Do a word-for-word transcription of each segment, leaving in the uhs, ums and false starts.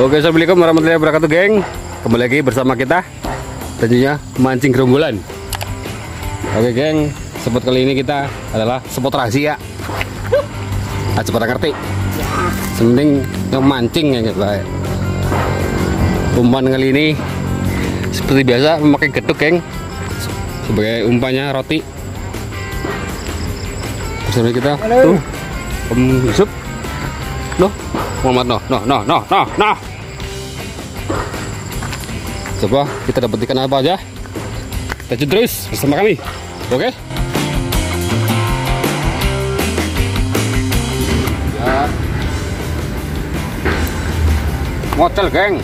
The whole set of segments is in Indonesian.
Oke, assalamualaikum warahmatullahi wabarakatuh, geng. Kembali lagi bersama kita, tentunya mancing gerombolan. Oke, geng, spot kali ini kita adalah spot rahasia. Ah, cepet ngerti. Sementing mancing ya guys. Umpan kali ini seperti biasa memakai geduk, geng, sebagai umpannya roti. Bersama kita tuh Om Yusuf. Noh, Muhammad, noh, noh, noh, noh, noh, noh. Coba kita dapat ikan apa aja. Kita terus bersama kami. Oke? Ya. Motel, geng.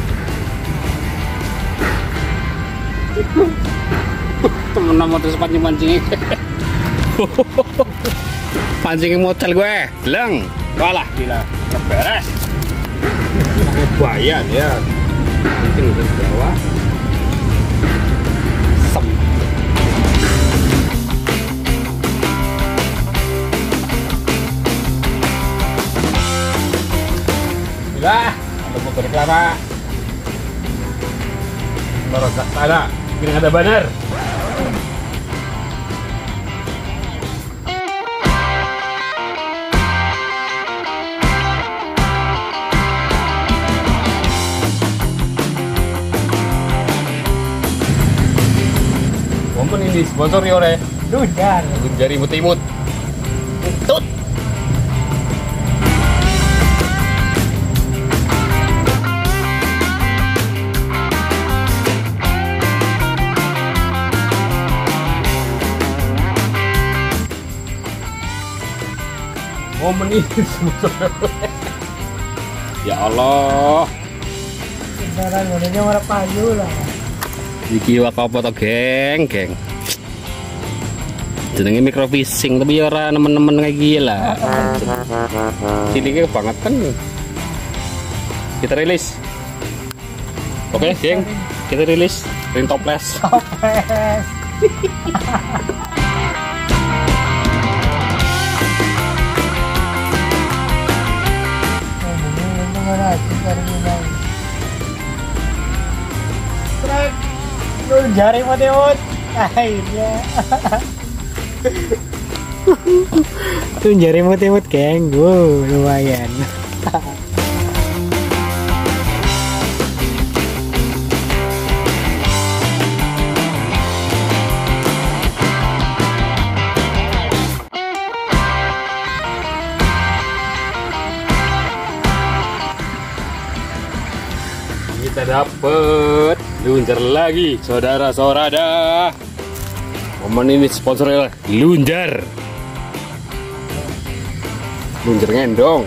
Temen nama terus pancing-pancing. Pancing motel gue, bilang. Walah, gila, beres. Bahaya ya. Mungkin udah di bawah. Sem. Gila, ada motor kelapa. Merosak sana, ini ada banner. Momen ini sponsori oleh Lunjar. Lunjar imut-imut. Tut. Momen ini sponsori oleh. Ya Allah. Sekarang modelnya warna payu lah. Iki wak apa to, geng, geng. Jenenge microfishing tapi ya ora nemen-nemen kayak gila. Ciliknya banget kan. Kita rilis. Oke, geng. Kita rilis ring toples. Toples. Lunjar imut-imut. Akhirnya. Lunjar imut-imut, geng. Wow, lumayan. Kita dapet lunjar lagi, saudara-saudara. Momen ini sponsor oleh Lunjar. Lunjar ngendong.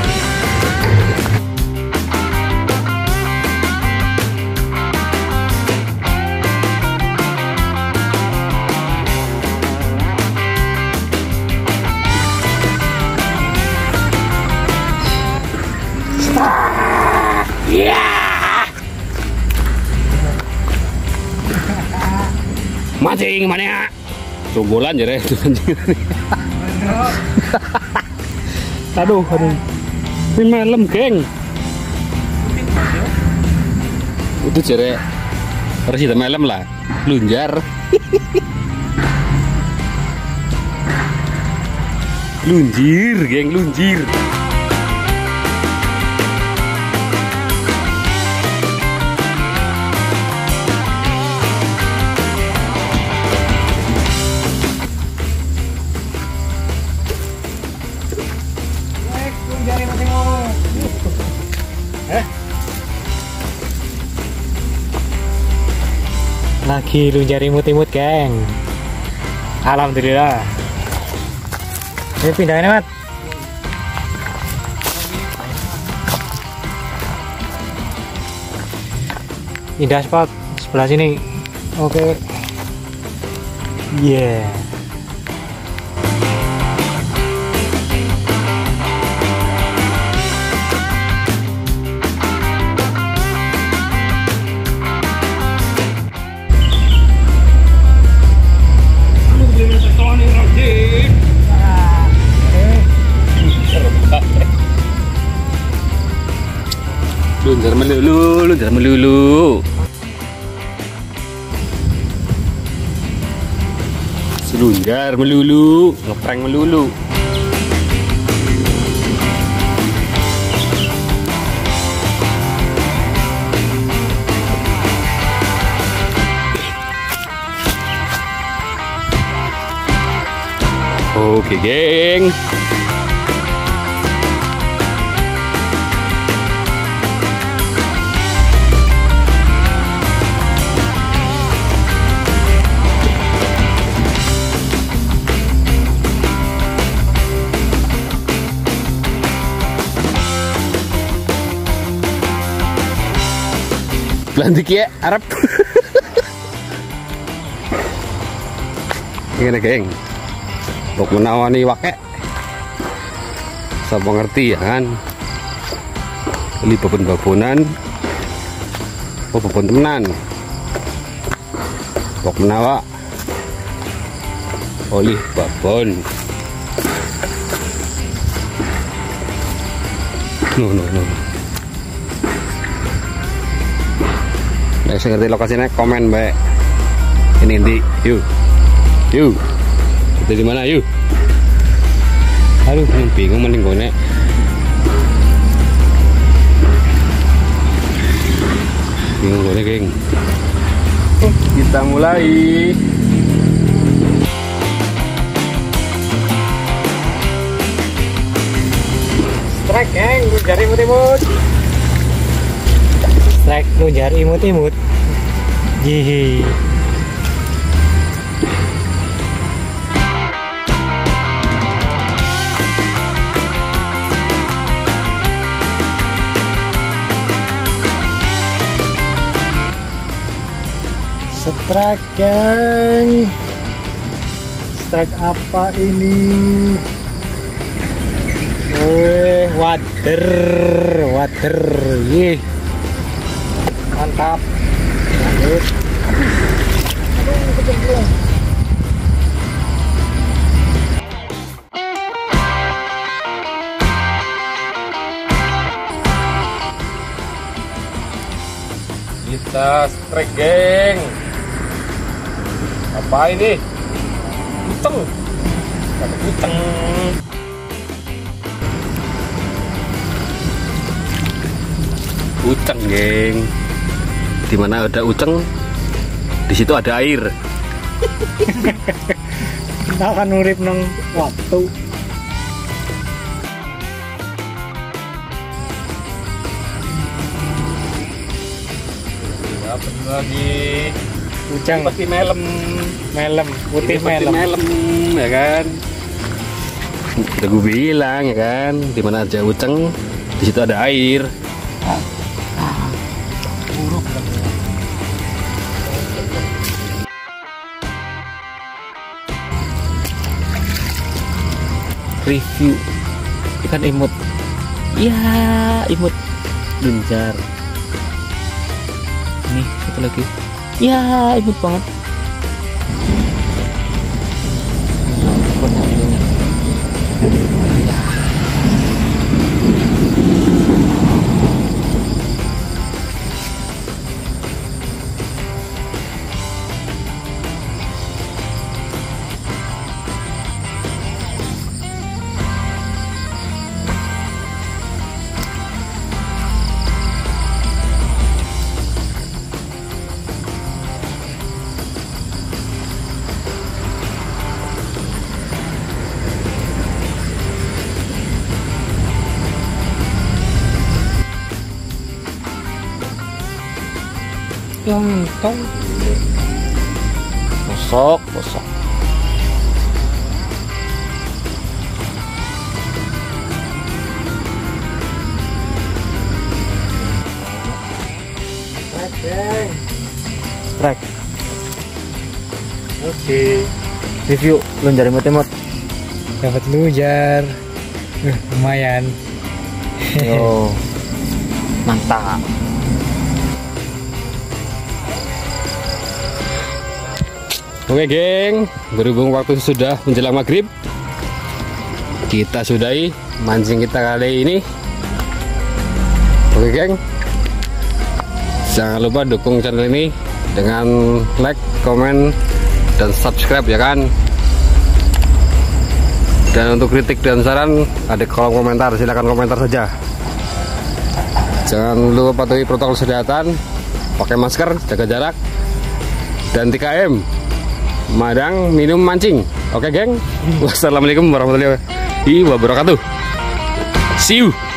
Ya. Mancing mana ya? Cunggulan jadi itu mancing. Aduh, aduh. Ini malam, geng. Itu jere. Harus kita malam lah. Lunjar. Lunjir, geng, lunjir. Lagi lunjar imut-imut, geng. Alhamdulillah. Ini pindahin, Mat. Pindah spot sebelah sini. Oke. Yeah. Lunjar melulu, lunjar melulu. Selunjar melulu, ngeprank melulu. Oke, geng. Lantik ya, Arab. Gimana, geng? Untuk menawani wakek, saya mengerti ya kan? Ini babon-babonan, oh babon temenan. Untuk menawa, oleh babon. No no no. Nah, saya ngerti lokasinya, komen baik. Ini di, yuk, yuk. Itu di mana, yuk? Aduh, bingung mending gonek. Bingung gonek, geng. Kita mulai. Strike, geng, lunjar imut-imut. Strike, lunjar imut-imut. Hihi. Strike, geng. Strike apa ini? Wih, wader, wader, yih, mantap. Lanjut. Aduh, kecemplung. Kita strike, geng. Apa ini? Uteng. Kata uteng. Uteng, geng. Di mana ada uteng, di situ ada air. Kita akan urip nang waktu. Apa lagi? Ujang pasti melem, melem, putih melem. melem, ya kan? Udah gue bilang ya kan, di mana aja uceng, di situ ada air. Review ikan imut. Ya, imut lunjar. Nih, satu lagi. Ya, imut banget. Ganteng. Bosok, bosok. Strike. Strike. Oke. Review lunjar imut-imut. Dapat lunjar. Uh, lumayan. Yo. Mantap. Oke, geng, berhubung waktu sudah menjelang maghrib, kita sudahi mancing kita kali ini. Oke, geng, Jangan lupa dukung channel ini dengan like, komen, dan subscribe ya kan. Dan untuk kritik dan saran ada kolom komentar, silahkan komentar saja. Jangan lupa patuhi protokol kesehatan, pakai masker, jaga jarak, dan tiga M madang, minum, mancing. Oke geng, wassalamualaikum warahmatullahi wabarakatuh. See you.